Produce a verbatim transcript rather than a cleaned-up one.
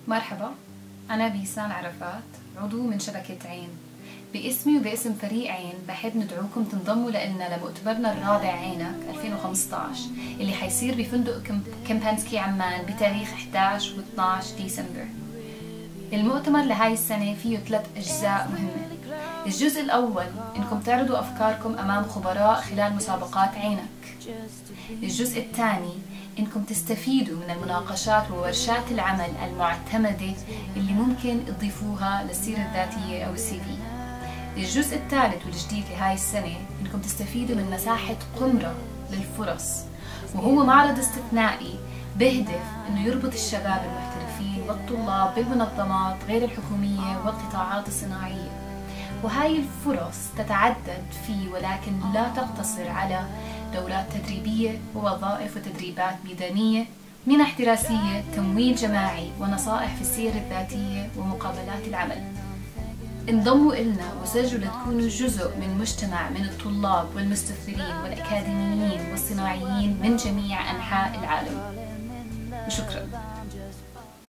مرحبا، أنا بيسان عرفات، عضو من شبكة عين. باسمي وباسم فريق عين بحب ندعوكم تنضموا لنا لمؤتمرنا الرابع عينك ألفين وخمسة عشر اللي حيصير بفندق كمبانسكي عمان بتاريخ إحدى عشر و اثني عشر ديسمبر. المؤتمر لهاي السنة فيه ثلاث أجزاء مهمة. الجزء الأول إنكم تعرضوا أفكاركم أمام خبراء خلال مسابقات عينك. الجزء الثاني إنكم تستفيدوا من المناقشات وورشات العمل المعتمدة اللي ممكن تضيفوها للسيرة الذاتية أو السي في. الجزء الثالث والجديد لهاي السنة إنكم تستفيدوا من مساحة قمرة للفرص، وهو معرض استثنائي بهدف إنه يربط الشباب المحترفين والطلاب بالمنظمات غير الحكومية والقطاعات الصناعية. وهاي الفرص تتعدد فيه، ولكن لا تقتصر على دورات تدريبية ووظائف وتدريبات ميدانية، منح دراسية، تمويل جماعي، ونصائح في السير الذاتية ومقابلات العمل. انضموا إلنا وسجلوا لتكونوا جزء من مجتمع من الطلاب والمستثمرين والأكاديميين والصناعيين من جميع أنحاء العالم. وشكرا.